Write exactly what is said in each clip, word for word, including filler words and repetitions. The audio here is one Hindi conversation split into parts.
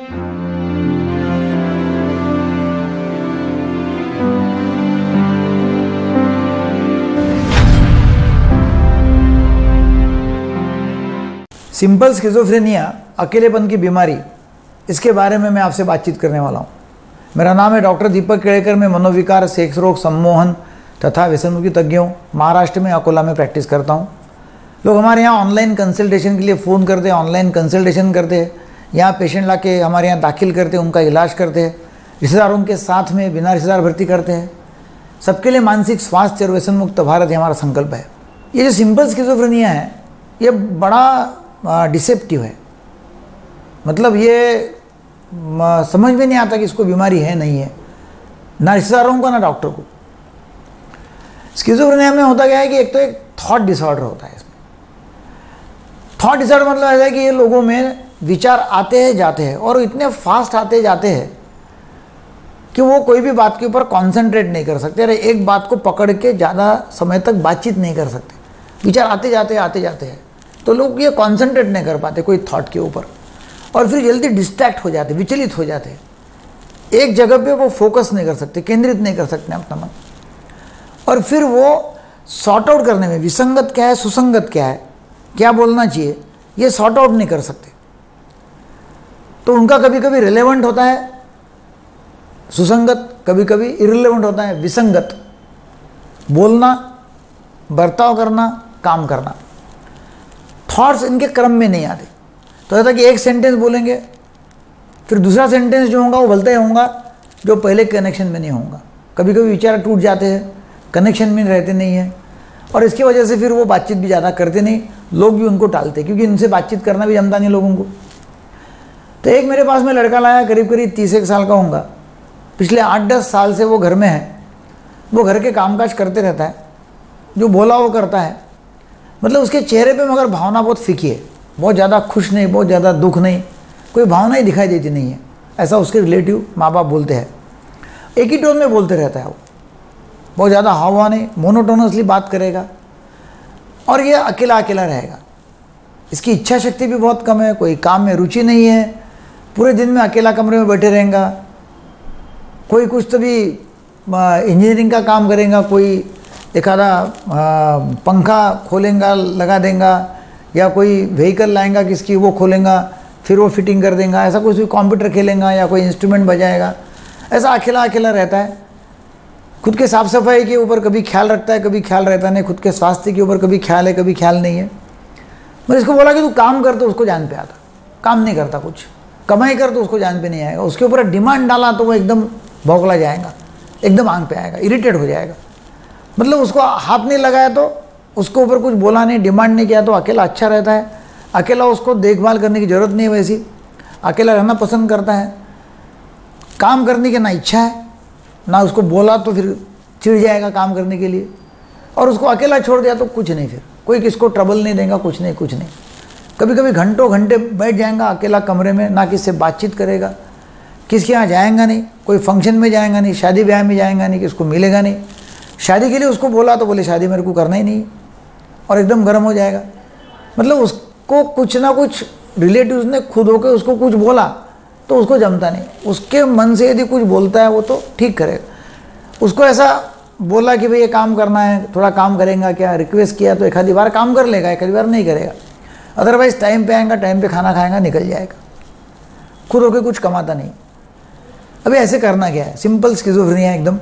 सिंपल स्किज़ोफ्रेनिया, अकेलेपन की बीमारी, इसके बारे में मैं आपसे बातचीत करने वाला हूँ। मेरा नाम है डॉक्टर दीपक केड़ेकर। मैं मनोविकार, सेक्स रोग, सम्मोहन तथा व्यसन मुक्ति तज्ञ हूँ। महाराष्ट्र में अकोला में प्रैक्टिस करता हूँ। लोग हमारे यहाँ ऑनलाइन कंसल्टेशन के लिए फ़ोन करते हैं, ऑनलाइन कंसल्टेशन करते हैं, यहाँ पेशेंट ला के हमारे यहाँ दाखिल करते हैं, उनका इलाज करते हैं, रिश्तेदारों के साथ में बिना रिश्तेदार भर्ती करते हैं। सबके लिए मानसिक स्वास्थ्य और व्यसन मुक्त भारत ये हमारा संकल्प है। ये जो सिंपल स्किज़ोफ्रेनिया है, ये बड़ा डिसेप्टिव है। मतलब ये समझ में नहीं आता कि इसको बीमारी है नहीं है, ना रिश्तेदारों को ना डॉक्टर को। स्किज़ोफ्रेनिया में होता क्या है कि एक तो एक थॉट डिसऑर्डर होता है। इसमें थॉट डिसऑर्डर मतलब ऐसा है कि ये लोगों में विचार आते हैं जाते हैं, और इतने फास्ट आते जाते हैं कि वो कोई भी बात के ऊपर कॉन्सेंट्रेट नहीं कर सकते, अरे एक बात को पकड़ के ज़्यादा समय तक बातचीत नहीं कर सकते। विचार आते जाते आते जाते हैं, तो लोग ये कॉन्सेंट्रेट नहीं कर पाते कोई थॉट के ऊपर, और फिर जल्दी डिस्ट्रैक्ट हो जाते, विचलित हो जाते हैं। एक जगह पे वो फोकस नहीं कर सकते, केंद्रित नहीं कर सकते अपना मन, और फिर वो सॉर्ट आउट करने में विसंगत क्या है, सुसंगत क्या है, क्या बोलना चाहिए, ये सॉर्ट आउट नहीं कर सकते। तो उनका कभी कभी रिलेवेंट होता है सुसंगत, कभी कभी इरिलेवेंट होता है विसंगत। बोलना, बर्ताव करना, काम करना, थॉट्स इनके क्रम में नहीं आते। तो ऐसा कि एक सेंटेंस बोलेंगे, फिर दूसरा सेंटेंस जो होगा वो बोलते होगा जो पहले कनेक्शन में नहीं होगा। कभी कभी विचार टूट जाते हैं, कनेक्शन में रहते नहीं हैं, और इसकी वजह से फिर वो बातचीत भी ज़्यादा करते नहीं, लोग भी उनको टालते, क्योंकि इनसे बातचीत करना भी जमता नहीं लोगों को। तो एक मेरे पास में लड़का लाया, करीब करीब तीस एक साल का होगा। पिछले आठ दस साल से वो घर में है। वो घर के कामकाज करते रहता है, जो बोला वो करता है। मतलब उसके चेहरे पे मगर भावना बहुत फीकी है, बहुत ज़्यादा खुश नहीं, बहुत ज़्यादा दुख नहीं, कोई भावना ही दिखाई देती नहीं है। ऐसा उसके रिलेटिव माँ बाप बोलते हैं। एक ही टोन में बोलते रहता है वो, बहुत ज़्यादा हावा नहीं, मोनोटोनसली बात करेगा, और ये अकेला अकेला रहेगा। इसकी इच्छा शक्ति भी बहुत कम है, कोई काम में रुचि नहीं है, पूरे दिन में अकेला कमरे में बैठे रहेगा। कोई कुछ तो भी इंजीनियरिंग का काम करेगा, कोई एक आधा पंखा खोलेगा लगा देगा, या कोई व्हीकल लाएगा किसकी, वो खोलेगा फिर वो फिटिंग कर देगा। ऐसा कुछ भी कंप्यूटर खेलेगा या कोई इंस्ट्रूमेंट बजाएगा। ऐसा अकेला अकेला रहता है। खुद के साफ़ सफाई के ऊपर कभी ख्याल रखता है, कभी ख्याल रहता नहीं। खुद के स्वास्थ्य के ऊपर कभी ख्याल है, कभी ख्याल नहीं है। मैं इसको बोला कि तू काम कर, तो उसको जान पे आता। काम नहीं करता, कुछ कमाई कर तो उसको जान पे नहीं आएगा। उसके ऊपर डिमांड डाला तो वो एकदम भौंकला जाएगा, एकदम आंग पे आएगा, इरिटेट हो जाएगा। मतलब उसको हाथ नहीं लगाया तो उसको ऊपर कुछ बोला नहीं, डिमांड नहीं किया तो अकेला अच्छा रहता है। अकेला उसको देखभाल करने की ज़रूरत नहीं है, वैसी अकेला रहना पसंद करता है। काम करने की ना इच्छा है, ना उसको बोला तो फिर चिढ़ जाएगा काम करने के लिए, और उसको अकेला छोड़ दिया तो कुछ नहीं, फिर कोई किसको ट्रबल नहीं देगा, कुछ नहीं कुछ नहीं। कभी कभी घंटों घंटे बैठ जाएगा अकेला कमरे में, ना किससे बातचीत करेगा, किसके यहाँ जाएगा नहीं, कोई फंक्शन में जाएगा नहीं, शादी ब्याह में जाएगा नहीं, किसको मिलेगा नहीं। शादी के लिए उसको बोला तो बोले शादी मेरे को करना ही नहीं, और एकदम गर्म हो जाएगा। मतलब उसको कुछ ना कुछ रिलेटिव्स ने खुद होकर उसको कुछ बोला तो उसको जमता नहीं। उसके मन से यदि कुछ बोलता है वो तो ठीक करेगा। उसको ऐसा बोला कि भाई ये काम करना है, थोड़ा काम करेगा क्या, रिक्वेस्ट किया तो एक आधी बार काम कर लेगा, एक आधी बार नहीं करेगा। अदरवाइज़ टाइम पे आएगा, टाइम पे खाना खाएगा, निकल जाएगा। खुद होकर कुछ कमाता नहीं। अभी ऐसे करना क्या है? सिंपल स्किज़ोफ्रेनिया, एकदम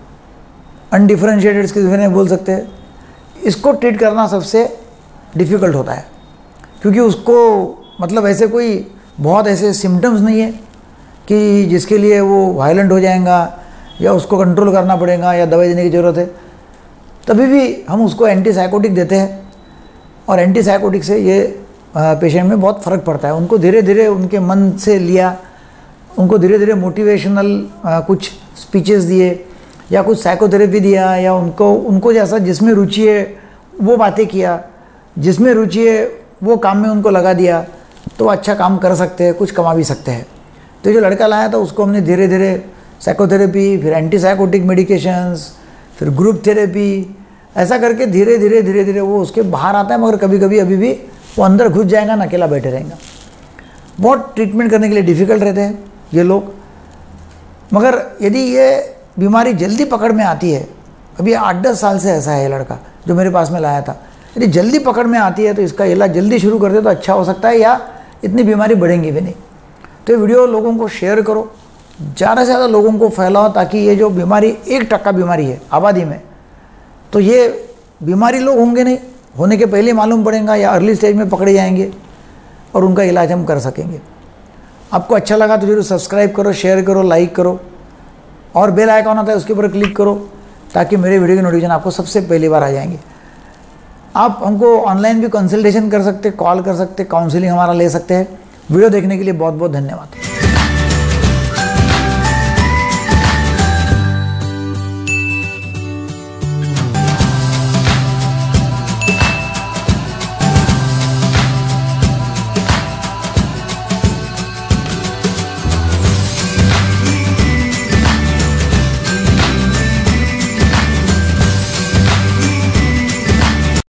अनडिफरेंशिएटेड स्किज़ोफ्रेनिया बोल सकते हैं। इसको ट्रीट करना सबसे डिफ़िकल्ट होता है, क्योंकि उसको मतलब ऐसे कोई बहुत ऐसे सिम्टम्स नहीं है कि जिसके लिए वो वायलेंट हो जाएगा या उसको कंट्रोल करना पड़ेगा या दवाई देने की ज़रूरत है। तभी भी हम उसको एंटीसाइकोटिक देते हैं, और एंटीसाइकोटिक से ये पेशेंट में बहुत फ़र्क पड़ता है। उनको धीरे धीरे उनके मन से लिया, उनको धीरे धीरे मोटिवेशनल कुछ स्पीचेस दिए, या कुछ साइकोथेरेपी दिया, या उनको उनको जैसा जिसमें रुचि है वो बातें किया, जिसमें रुचि है वो काम में उनको लगा दिया, तो अच्छा काम कर सकते हैं, कुछ कमा भी सकते हैं। तो जो लड़का लाया था उसको हमने धीरे धीरे साइकोथेरेपी, फिर एंटीसाइकोटिक मेडिकेशंस, फिर ग्रुप थेरेपी, ऐसा करके धीरे धीरे धीरे धीरे वो उसके बाहर आता है। मगर कभी कभी अभी भी वो अंदर घुस जाएगा ना, अकेला बैठे रहेगा। बहुत ट्रीटमेंट करने के लिए डिफ़िकल्ट रहते हैं ये लोग। मगर यदि ये बीमारी जल्दी पकड़ में आती है, अभी आठ दस साल से ऐसा है ये लड़का जो मेरे पास में लाया था, यदि जल्दी पकड़ में आती है तो इसका इलाज जल्दी शुरू कर दे तो अच्छा हो सकता है, या इतनी बीमारी बढ़ेंगी भी नहीं। तो ये वीडियो लोगों को शेयर करो, ज़्यादा से ज़्यादा लोगों को फैलाओ, ताकि ये जो बीमारी एक टक्का बीमारी है आबादी में, तो ये बीमारी लोग होंगे नहीं, होने के पहले मालूम पड़ेगा या अर्ली स्टेज में पकड़े जाएंगे और उनका इलाज हम कर सकेंगे। आपको अच्छा लगा तो जरूर सब्सक्राइब करो, शेयर करो, लाइक करो, और बेल आइकॉन आता है उसके ऊपर क्लिक करो ताकि मेरे वीडियो की नोटिफिकेशन आपको सबसे पहली बार आ जाएंगे। आप हमको ऑनलाइन भी कंसल्टेशन कर सकते, कॉल कर सकते, काउंसलिंग हमारा ले सकते हैं। वीडियो देखने के लिए बहुत बहुत धन्यवाद।